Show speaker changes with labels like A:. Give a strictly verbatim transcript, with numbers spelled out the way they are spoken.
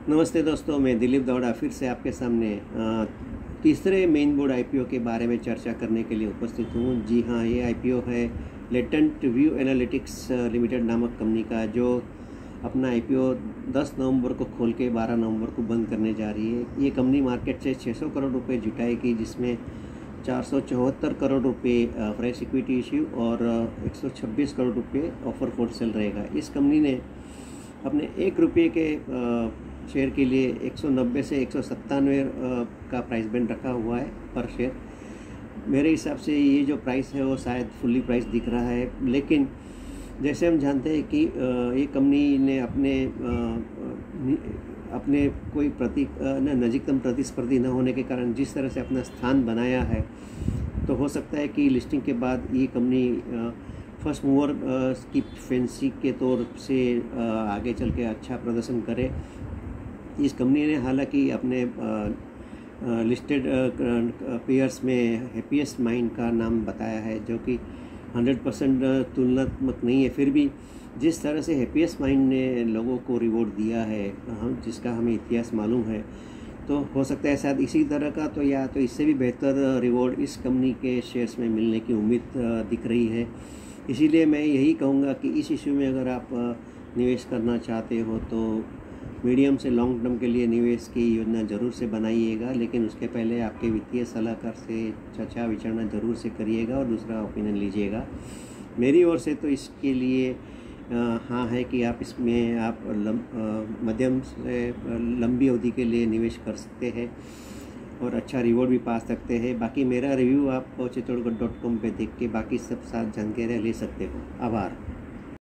A: नमस्ते दोस्तों, मैं दिलीप दौड़ा फिर से आपके सामने अ, तीसरे मेन बोर्ड आईपीओ के बारे में चर्चा करने के लिए उपस्थित हूँ। जी हाँ, ये आईपीओ है लेटेंट व्यू एनालिटिक्स लिमिटेड नामक कंपनी का, जो अपना आईपीओ दस नवंबर को खोल के बारह नवंबर को बंद करने जा रही है। ये कंपनी मार्केट से छह सौ करोड़ रुपए जुटाएगी, जिसमें चार सौ चौहत्तर करोड़ रुपए फ्रेश इक्विटी इश्यू और एक सौ छब्बीस करोड़ रुपए ऑफर फोर सेल रहेगा। इस कंपनी ने अपने एक रुपये के शेयर के लिए एक सौ नब्बे से एक सौ सत्तानवे का प्राइस बैंड रखा हुआ है पर शेयर। मेरे हिसाब से ये जो प्राइस है वो शायद फुल्ली प्राइस दिख रहा है, लेकिन जैसे हम जानते हैं कि ये कंपनी ने अपने अपने कोई प्रति नज़दीकतम प्रतिस्पर्धी न होने के कारण जिस तरह से अपना स्थान बनाया है, तो हो सकता है कि लिस्टिंग के बाद ये कंपनी फर्स्ट मूवर की फैंसी के तौर से आगे चल के अच्छा प्रदर्शन करे। इस कंपनी ने हालांकि अपने लिस्टेड पेयर्स में हैप्पीएस्ट माइंड का नाम बताया है, जो कि हंड्रेड परसेंट तुलनात्मक नहीं है। फिर भी जिस तरह से हैप्पीएस्ट माइंड ने लोगों को रिवॉर्ड दिया है, हम जिसका हमें इतिहास मालूम है, तो हो सकता है शायद इसी तरह का तो या तो इससे भी बेहतर रिवॉर्ड इस कंपनी के शेयर्स में मिलने की उम्मीद दिख रही है। इसीलिए मैं यही कहूँगा कि इस इशू में अगर आप निवेश करना चाहते हो तो मीडियम से लॉन्ग टर्म के लिए निवेश की योजना ज़रूर से बनाइएगा, लेकिन उसके पहले आपके वित्तीय सलाहकार से चर्चा विचारणा ज़रूर से करिएगा और दूसरा ओपिनियन लीजिएगा। मेरी ओर से तो इसके लिए हाँ है कि आप इसमें आप लम, मध्यम से लंबी अवधि के लिए निवेश कर सकते हैं और अच्छा रिवॉर्ड भी पा सकते हैं। बाकी मेरा रिव्यू आप चित्तौड़गढ़ डॉट कॉम पर देख के बाकी सब साथ जानकारियाँ ले सकते हो। आभार।